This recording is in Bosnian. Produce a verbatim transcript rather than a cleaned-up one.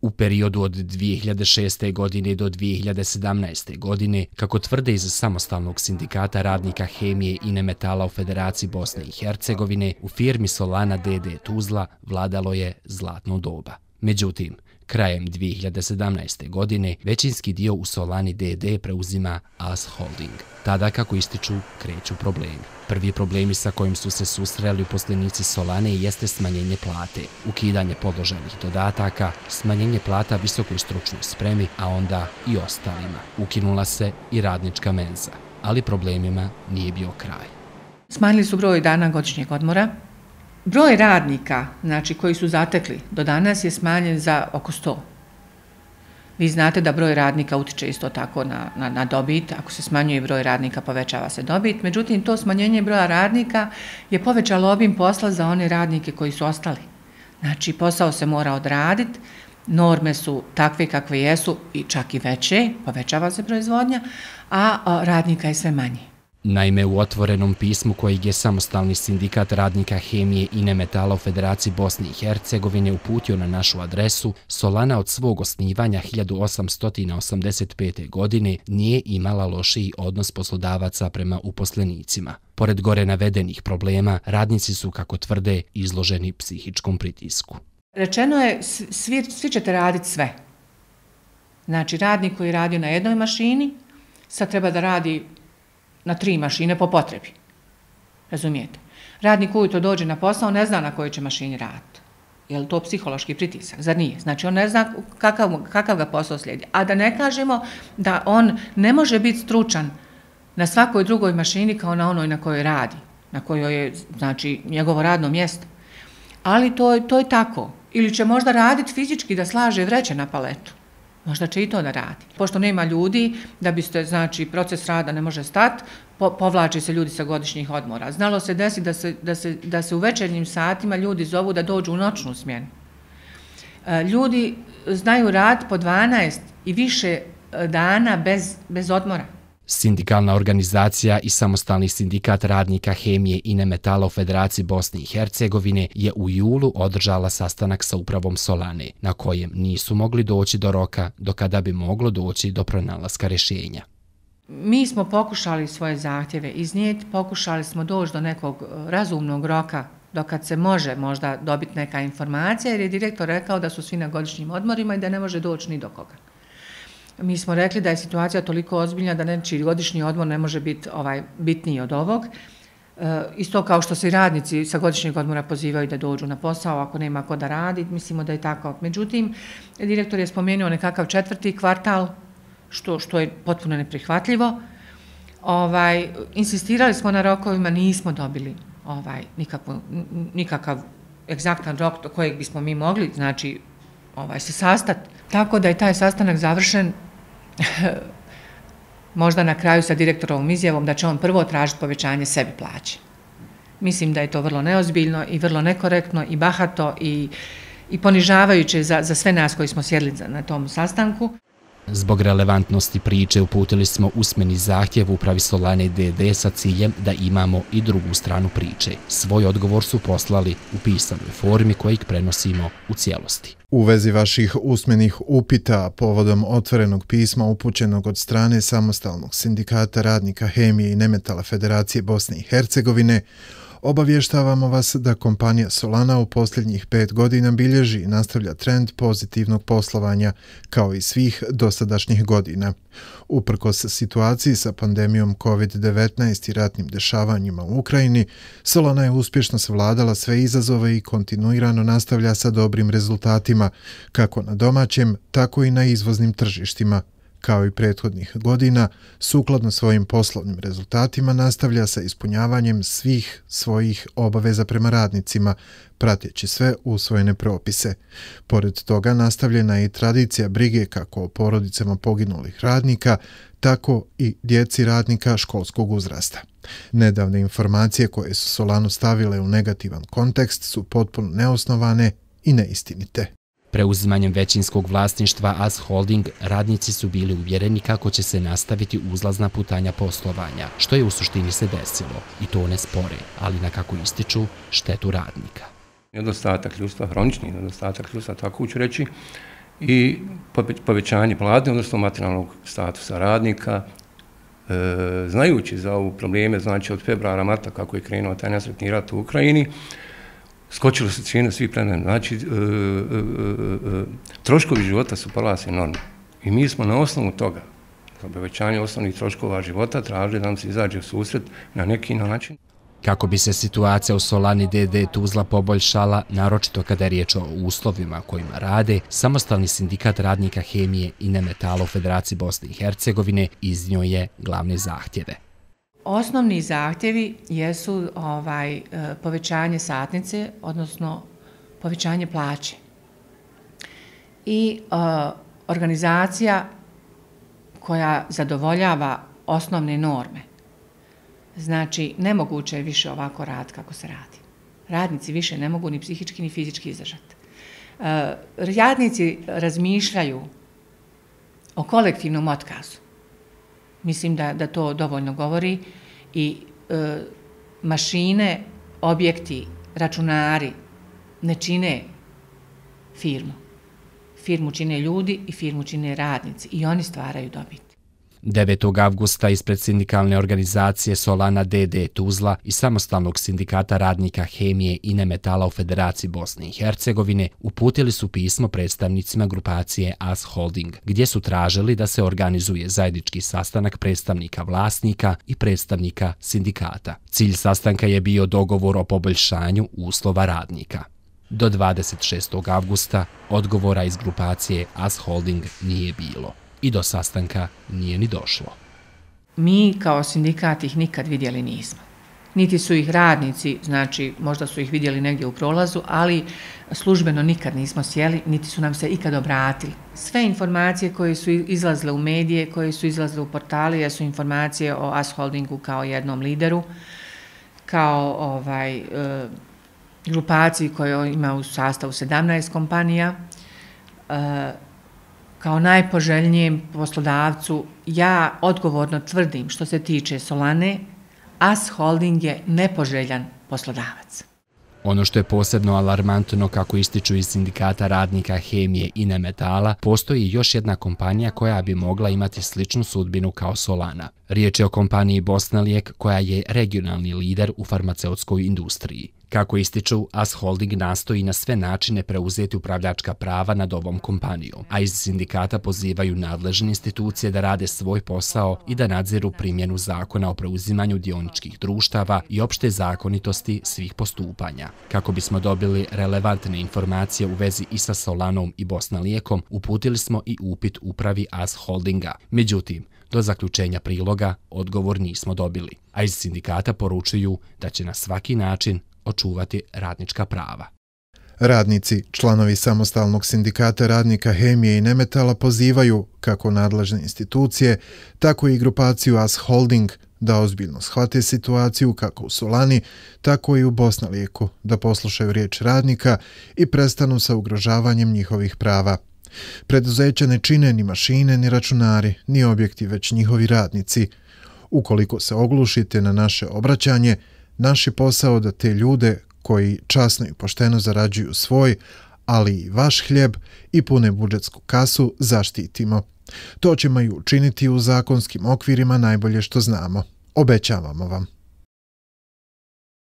U periodu od dvije hiljade šeste. godine do dvije hiljade sedamnaeste. godine, kako tvrde iz Samostalnog sindikata radnika hemije i nemetala u Federaciji Bosne i Hercegovine, u firmi Solana D D Tuzla vladalo je zlatno doba. Međutim, krajem dvije hiljade sedamnaeste. godine većinski dio u Solani D D preuzima A S Holding. Tada, kako ističu, kreću problemi. Prvi problemi sa kojim su se susreli uposlenici Solane jeste smanjenje plate, ukidanje položajnih dodataka, smanjenje plata visokoj stručnoj spremi, a onda i ostalima. Ukinula se i radnička menza, ali problemima nije bio kraj. Smanjili su broj dana godišnjeg odmora. Broj radnika, znači, koji su zatekli do danas je smanjen za oko sto. Vi znate da broj radnika utiče isto tako na, na, na dobit. Ako se smanjuje broj radnika, povećava se dobit. Međutim, to smanjenje broja radnika je povećalo obim posla za one radnike koji su ostali. Znači, posao se mora odraditi, norme su takve kakve jesu i čak i veće, povećava se proizvodnja, a, a radnika je sve manje. Naime, u otvorenom pismu kojeg je Samostalni sindikat radnika hemije i nemetala u Federaciji Bosne i Hercegovine uputio na našu adresu, Solana od svog osnivanja hiljadu osamsto osamdeset pete. godine nije imala lošiji odnos poslodavaca prema uposlenicima. Pored gore navedenih problema, radnici su, kako tvrde, izloženi psihičkom pritisku. Rečeno je, svi, svi ćete raditi sve. Znači, radnik koji je radio na jednoj mašini, sad treba da radi na tri mašine po potrebi. Razumijete? Radnik ujutro dođe na posao, ne zna na kojoj će mašini raditi. Je li to psihološki pritisak? Zar nije? Znači, on ne zna kakav, kakav ga posao slijedi. A da ne kažemo da on ne može biti stručan na svakoj drugoj mašini kao na onoj na kojoj radi, na kojoj je, znači, njegovo radno mjesto. Ali to, to je tako. Ili će možda raditi fizički da slaže vreće na paletu. Možda će i to da radi. Pošto nema ljudi, da biste, znači, proces rada ne može stati, po, povlače se ljudi sa godišnjih odmora. Znalo se desi da se, da se, da se u večernjim satima ljudi zovu da dođu u noćnu smjenu. E, ljudi znaju rad po dvanaest i više dana bez, bez odmora. Sindikalna organizacija i Samostalni sindikat radnika hemije i nemetala u Federaciji Bosne i Hercegovine je u julu održala sastanak sa upravom Solane, na kojem nisu mogli doći do roka do kada bi moglo doći do pronalaska rješenja. Mi smo pokušali svoje zahtjeve iznijeti, pokušali smo doći do nekog razumnog roka dokad se može možda dobiti neka informacija, jer je direktor rekao da su svi na godišnjim odmorima i da ne može doći ni do koga. Mi smo rekli da je situacija toliko ozbiljna da nečiji godišnji odmor ne može biti ovaj, bitniji od ovog. E, isto kao što se i radnici sa godišnjeg odmora pozivaju da dođu na posao ako nema ko da radi, mislimo da je tako. Međutim, direktor je spomenuo nekakav četvrti kvartal, što, što je potpuno neprihvatljivo. Ovaj, insistirali smo na rokovima, nismo dobili ovaj, nikakvu, nikakav egzaktan rok do kojeg bismo mi mogli, znači, ovaj, se sastati. Tako da je taj sastanak završen možda na kraju sa direktorovom izjavom da će on prvo tražiti povećanje sebi plaće. Mislim da je to vrlo neozbiljno i vrlo nekorektno i bahato i, i ponižavajuće za, za sve nas koji smo sjedili na tom sastanku. Zbog relevantnosti priče uputili smo usmeni zahtjev upravi Solane D D sa ciljem da imamo i drugu stranu priče. Svoj odgovor su poslali u pisanoj formi kojeg prenosimo u cijelosti. U vezi vaših usmenih upita povodom otvorenog pisma upućenog od strane Samostalnog sindikata radnika hemije i nemetala Federacije Bosne i Hercegovine, obavještavamo vas da kompanija Solana u posljednjih pet godina bilježi i nastavlja trend pozitivnog poslovanja kao i svih dosadašnjih godina. Uprkos situaciji sa pandemijom kovid devetnaest i ratnim dešavanjima u Ukrajini, Solana je uspješno savladala sve izazove i kontinuirano nastavlja sa dobrim rezultatima, kako na domaćem, tako i na izvoznim tržištima. Kao i prethodnih godina, sukladno svojim poslovnim rezultatima nastavlja sa ispunjavanjem svih svojih obaveza prema radnicima, prateći sve usvojene propise. Pored toga nastavljena je i tradicija brige kako o porodicama poginulih radnika, tako i djeci radnika školskog uzrasta. Nedavne informacije koje su Solanu stavile u negativan kontekst su potpuno neosnovane i neistinite. Preuzimanjem većinskog vlasništva A S Holding, radnici su bili uvjereni kako će se nastaviti uzlazna putanja poslovanja, što je u suštini se desilo, i to ne spore, ali na kako ističu štetu radnika. Nedostatak ljudstva, hronični nedostatak ljudstva, tako ću reći, i povećanje plate, odnosno materijalnog statusa radnika. E, znajući za ovu probleme, znači od februara, marta, kako je krenuo taj nesretni rat u Ukrajini, skočilo su cijene svih predmeta. Znači, e, e, e, troškovi života su porasli enormno. I mi smo na osnovu toga, za povećanje osnovnih troškova života, tražili da nam se izađe u susret na neki način. Kako bi se situacija u Solani D D Tuzla poboljšala, naročito kada je riječ o uslovima kojima rade, samostalni sindikat radnika hemije i nemetala u Federaciji Bosne i Hercegovine iznio je glavne zahtjeve. Osnovni zahtjevi jesu ovaj, povećanje satnice, odnosno povećanje plaće. I uh, organizacija koja zadovoljava osnovne norme. Znači, nemoguće je više ovako rad kako se radi. Radnici više ne mogu ni psihički ni fizički izdržati. Uh, radnici razmišljaju o kolektivnom otkazu. Mislim da, da to dovoljno govori i uh, mašine, objekti, računari ne čine firmu. Firmu čine ljudi i firmu čine radnici i oni stvaraju dobit. devetog avgusta ispred sindikalne organizacije Solana D D Tuzla i samostalnog sindikata radnika hemije i nemetala u Federaciji Bosne i Hercegovine uputili su pismo predstavnicima grupacije A S Holding, gdje su tražili da se organizuje zajednički sastanak predstavnika vlasnika i predstavnika sindikata. Cilj sastanka je bio dogovor o poboljšanju uslova radnika. Do dvadeset šestog avgusta odgovora iz grupacije A S Holding nije bilo. I do sastanka nije ni došlo. Mi kao sindikat ih nikad vidjeli nismo. Niti su ih radnici, znači možda su ih vidjeli negdje u prolazu, ali službeno nikad nismo sjeli, niti su nam se ikad obratili. Sve informacije koje su izlazile u medije, koje su izlazile u portali, su informacije o A S Holdingu kao jednom lideru, kao ovaj, e, grupaciji koja ima u sastavu sedamnaest kompanija, e, kao najpoželjnijem poslodavcu. Ja odgovorno tvrdim što se tiče Solane, A S Holding je nepoželjan poslodavac. Ono što je posebno alarmantno, kako ističu iz sindikata radnika hemije i nemetala, postoji još jedna kompanija koja bi mogla imati sličnu sudbinu kao Solana. Riječ je o kompaniji Bosnalijek, koja je regionalni lider u farmaceutskoj industriji. Kako ističu, A S Holding nastoji na sve načine preuzeti upravljačka prava nad ovom kompanijom, a iz sindikata pozivaju nadležne institucije da rade svoj posao i da nadziru primjenu zakona o preuzimanju dioničkih društava i opšte zakonitosti svih postupanja. Kako bismo dobili relevantne informacije u vezi i sa Solanom i Bosnalijekom, uputili smo i upit upravi A S Holdinga. Međutim, do zaključenja priloga odgovor nismo dobili, a iz sindikata poručuju da će na svaki način očuvati radnička prava. Radnici, članovi samostalnog sindikata radnika hemije i nemetala pozivaju kako nadležne institucije, tako i grupaciju A S Holding da ozbiljno shvate situaciju kako u Solani, tako i u Bosnalijeku, da poslušaju riječ radnika i prestanu sa ugrožavanjem njihovih prava. Preduzeća ne čine ni mašine, ni računari, ni objekti, već njihovi radnici. Ukoliko se oglušite na naše obraćanje, naš je posao da te ljude koji časno i pošteno zarađuju svoj, ali i vaš hljeb i pune budžetsku kasu zaštitimo. To ćemo i učiniti u zakonskim okvirima najbolje što znamo. Obećavamo vam.